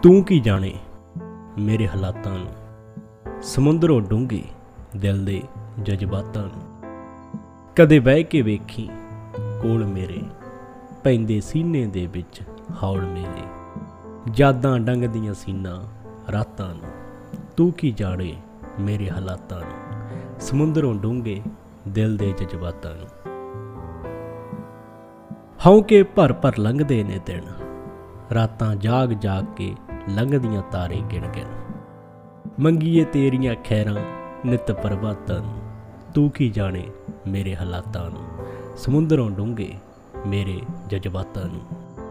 ਤੂੰ ਕੀ ਜਾਣੇ ਮੇਰੇ ਹਾਲਾਤਾਂ ਨੂੰ, ਸਮੁੰਦਰੋਂ ਡੂੰਘੇ ਦਿਲ ਦੇ ਜਜ਼ਬਾਤਾਂ ਨੂੰ। ਕਦੇ ਬਹਿ ਕੇ ਵੇਖੀ ਕੋਲ ਮੇਰੇ, ਪੈਂਦੇ ਸੀਨੇ ਦੇ ਵਿੱਚ ਹੌਲ ਮੇਰੇ। ਯਾਦਾਂ ਡੰਗਦੀਆਂ ਸੀਨਾ ਰਾਤਾਂ ਨੂੰ, ਤੂੰ ਕੀ ਜਾਣੇ ਮੇਰੇ ਹਾਲਾਤਾਂ ਨੂੰ, ਸਮੁੰਦਰੋਂ ਡੂੰਘੇ ਦਿਲ ਦੇ ਜਜ਼ਬਾਤਾਂ ਨੂੰ। ਹੌਂਕੇ ਭਰ ਭਰ ਲੰਘਦੇ ਨੇ ਦਿਨ, ਰਾਤਾਂ ਜਾਗ ਜਾਗ ਕੇ ਲੰਘਦੀਆਂ ਤਾਰੇ ਗਿਣ ਗਿਣ। ਮੰਗੀਏ ਤੇਰੀਆਂ ਖੈਰਾਂ ਨਿਤ ਪ੍ਰਭਾਤਾਂ ਨੂੰ, ਤੂੰ ਕੀ ਜਾਣੇ ਮੇਰੇ ਹਾਲਾਤਾਂ ਨੂੰ, ਸਮੁੰਦਰੋਂ ਡੂੰਘੇ ਮੇਰੇ ਜਜ਼ਬਾਤਾਂ ਨੂੰ।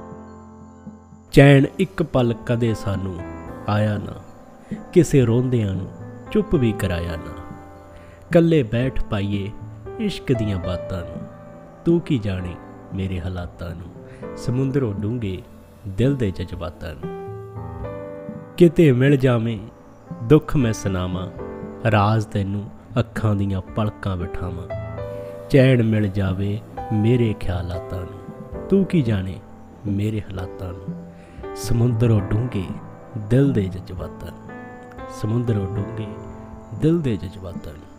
ਚੈਨ ਇੱਕ ਪਲ ਕਦੇ ਸਾਨੂੰ ਆਇਆ ਨਾ, ਕਿਸੇ ਰੋਂਦਿਆਂ ਨੂੰ ਚੁੱਪ ਵੀ ਕਰਾਇਆ ਨਾ। ਕੱਲੇ ਬੈਠ ਪਾਈਏ ਇਸ਼ਕ ਦੀਆਂ ਬਾਤਾਂ ਨੂੰ, ਤੂੰ ਕੀ ਜਾਣੇ ਮੇਰੇ ਹਾਲਾਤਾਂ ਨੂੰ, ਸਮੁੰਦਰੋਂ ਡੂੰਘੇ ਦਿਲ ਦੇ ਜਜ਼ਬਾਤਾਂ ਨੂੰ। ਕਿਤੇ ਮਿਲ ਜਾਵੇਂ ਦੁੱਖ ਮੈਂ ਸੁਣਾਵਾਂ, ਰਾਜ਼ ਤੈਨੂੰ ਅੱਖਾਂ ਦੀਆਂ ਪਲਕਾਂ ਬਿਠਾਵਾਂ। ਚੈਨ ਮਿਲ ਜਾਵੇ ਮੇਰੇ ਖਿਆਲਾਤਾਂ ਨੂੰ, ਤੂੰ ਕੀ ਜਾਣੇ ਮੇਰੇ ਹਾਲਾਤਾਂ ਨੂੰ, ਸਮੁੰਦਰੋਂ ਡੂੰਘੇ ਦਿਲ ਦੇ ਜਜ਼ਬਾਤਾਂ ਨੂੰ, ਸਮੁੰਦਰੋਂ ਡੂੰਘੇ ਦਿਲ ਦੇ ਜਜ਼ਬਾਤਾਂ ਨੂੰ।